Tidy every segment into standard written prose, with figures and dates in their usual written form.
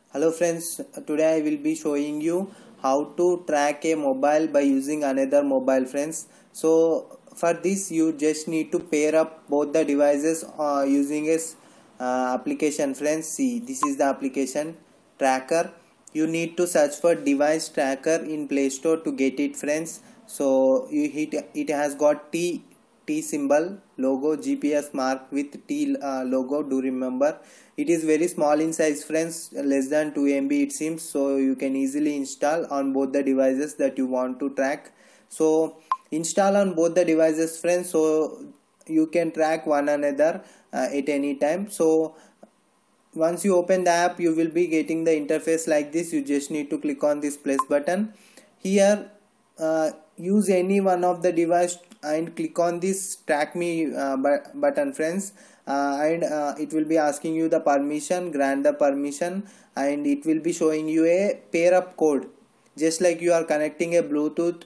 Hello friends, today I will be showing you how to track a mobile by using another mobile friends. So for this you just need to pair up both the devices using a application friends. See, this is the application tracker. You need to search for device tracker in Play Store to get it friends. So you hit it has got T symbol logo GPS mark with T logo. Do remember it is very small in size friends, less than 2 MB it seems, so you can easily install on both the devices that you want to track. So install on both the devices friends, so you can track one another at any time. So once you open the app you will be getting the interface like this. You just need to click on this plus button here. Use any one of the device and click on this track me button friends, and it will be asking you the permission. Grant the permission and it will be showing you a pair up code, just like you are connecting a Bluetooth.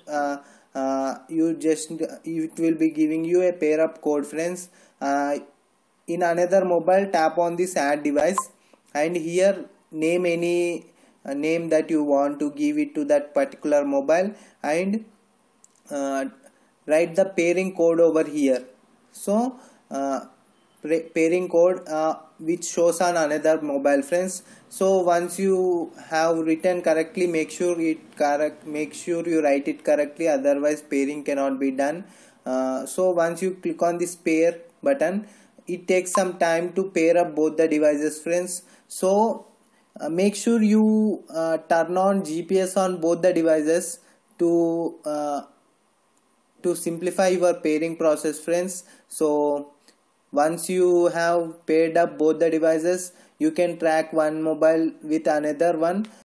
It will be giving you a pair up code friends. In another mobile, tap on this add device and here name any name that you want to give it to that particular mobile, and uh, write the pairing code over here. So pairing code which shows on another mobile friends. So once you have written correctly, make sure you write it correctly, otherwise pairing cannot be done. So once you click on this pair button, it takes some time to pair up both the devices friends. So make sure you turn on GPS on both the devices to simplify your pairing process friends. So once you have paired up both the devices, you can track one mobile with another one